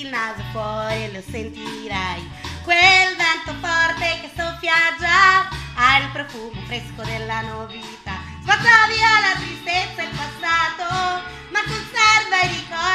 il naso fuori e lo sentirai. Quel vento forte che soffia già ha il profumo fresco della novità. Spazza via la tristezza e il passato, ma conserva i ricordi